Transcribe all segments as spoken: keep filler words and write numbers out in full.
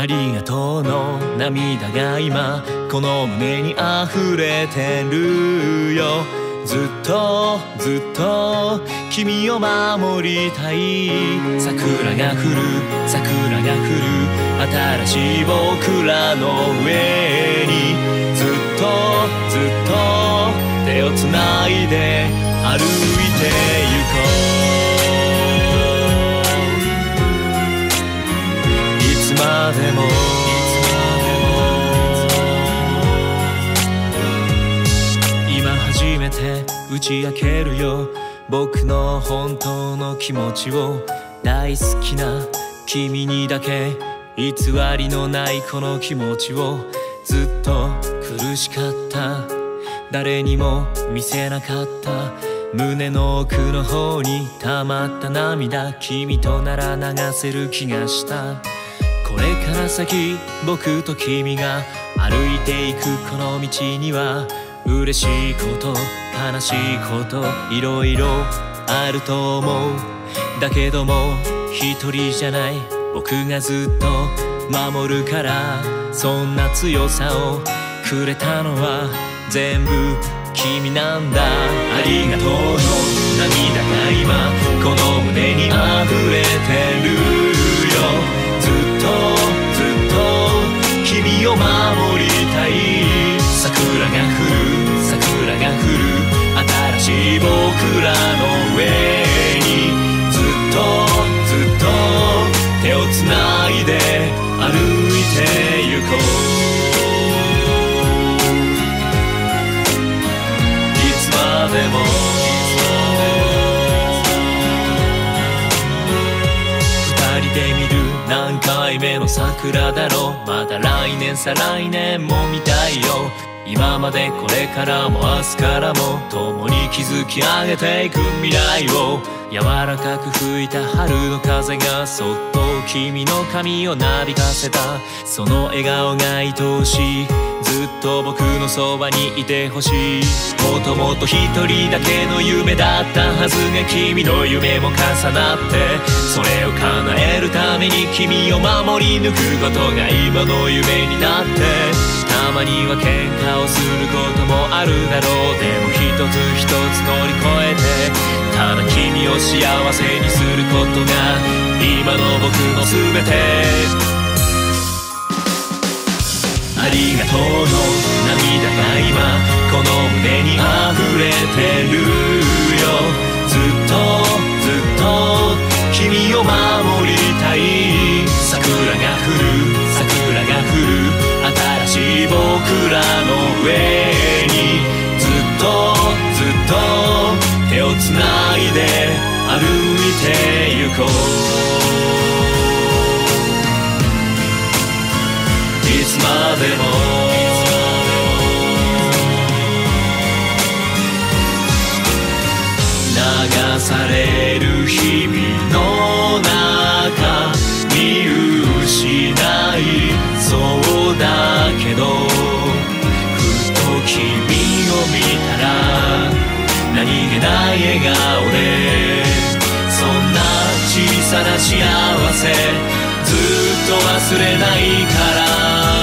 ありがとうの涙が今この胸に溢れてるよ。ずっとずっと君を守りたい。桜が降る桜が降る新しい僕らの上にずっとずっと手をつないで歩いてゆこう。いつまでも今初めて打ち明けるよ僕の本当の気持ちを。大好きな君にだけ偽りのないこの気持ちを。ずっと苦しかった誰にも見せなかった胸の奥の方に溜まった涙君となら流せる気がした。これから先僕と君が歩いていくこの道には嬉しいこと悲しいこといろいろあると思う。だけども一人じゃない僕がずっと守るからそんな強さをくれたのは全部君なんだ。ありがとうの涙が今この胸に溢れてるよ。ずっとずっと君を守りたい。桜が降る桜が降る新しい僕らの上にずっとずっと手をつないで歩いてゆこう。いつまでも二人で見る何回目の桜だろう。また来年再来年も見たいよ。今までこれからも明日からも共に築き上げていく未来を。柔らかく吹いた春の風がそっと君の髪をなびかせた。その笑顔が愛おしい。ずっと僕のそばにいてほしい。もともと一人だけの夢だったはずが君の夢も重なってそれを叶えるために君を守り抜くことが今の夢になって。たまには喧嘩をすることもあるだろう。でも一つ一つ乗り越えてただ君を幸せにすることが今の僕の全て。ありがとうの涙が今この胸に溢れてるよ。ずっとずっと君を守りたい。桜が降る桜が降る新しい僕らの上にずっとずっと手をつないで歩いてゆこう。いつまでも流される日々の中見失いそうだけどふと君を見たら何気ない笑顔でそんな小さな幸せずっと忘れないから。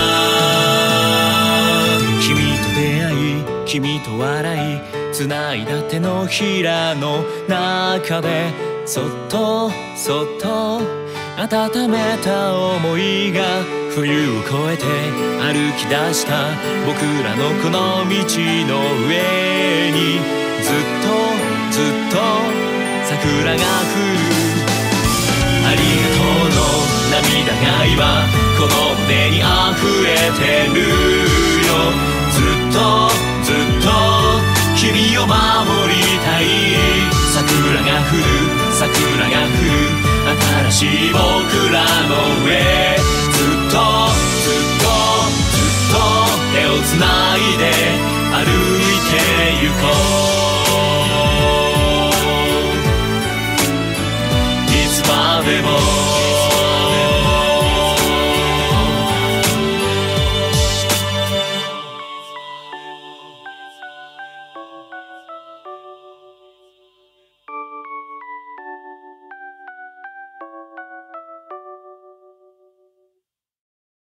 君と出会い君と笑い繋いだ手のひらの中でそっとそっと温めた想いが冬を越えて歩き出した僕らのこの道の上にずっとずっと桜が降る。ありがとうの涙が今この胸に溢れてるよ。ずっとずっと君を守りたい。桜が降る桜が降る新しい僕らの上ずっとずっとずっと手をつないで歩いてゆこう。いつまでも